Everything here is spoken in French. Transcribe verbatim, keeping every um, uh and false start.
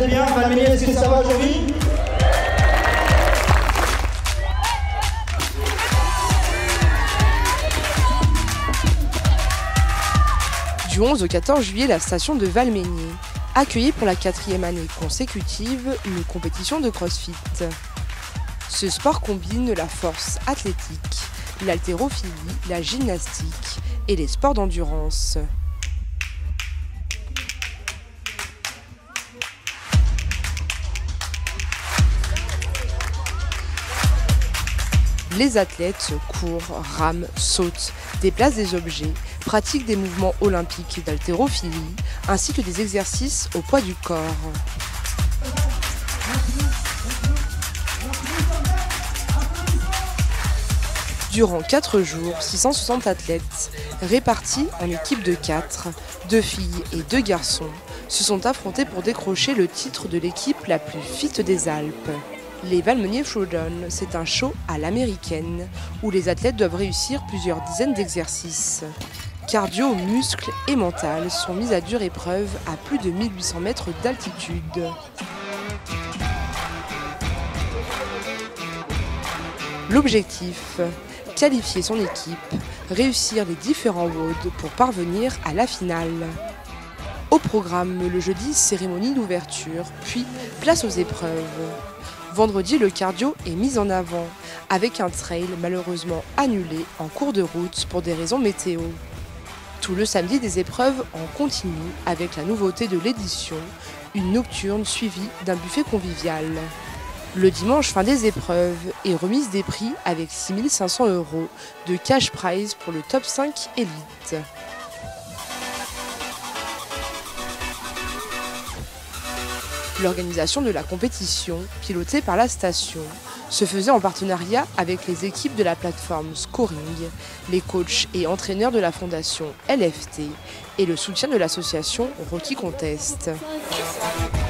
êtes bien? Valménie, est-ce que ça va aujourd'hui? Du onze au quatorze juillet, la station de Valménier accueillit pour la quatrième année consécutive une compétition de crossfit. Ce sport combine la force athlétique, l'haltérophilie, la gymnastique et les sports d'endurance. Les athlètes courent, rament, sautent, déplacent des objets, pratiquent des mouvements olympiques d'haltérophilie, ainsi que des exercices au poids du corps. Durant quatre jours, six cent soixante athlètes, répartis en équipes de quatre, deux filles et deux garçons, se sont affrontés pour décrocher le titre de l'équipe la plus fit des Alpes. Les Valmenier Showdown, c'est un show à l'américaine, où les athlètes doivent réussir plusieurs dizaines d'exercices. Cardio, muscles et mental sont mis à dure épreuve à plus de mille huit cents mètres d'altitude. L'objectif, qualifier son équipe, réussir les différents W O D pour parvenir à la finale. Au programme, le jeudi, cérémonie d'ouverture, puis place aux épreuves. Vendredi, le cardio est mis en avant, avec un trail malheureusement annulé en cours de route pour des raisons météo. Tout le samedi, des épreuves en continu, avec la nouveauté de l'édition, une nocturne suivie d'un buffet convivial. Le dimanche, fin des épreuves et remise des prix avec six mille cinq cents euros de cash prize pour le top cinq élite. L'organisation de la compétition, pilotée par la station, se faisait en partenariat avec les équipes de la plateforme Scoring, les coachs et entraîneurs de la fondation L F T et le soutien de l'association Rocky Contest.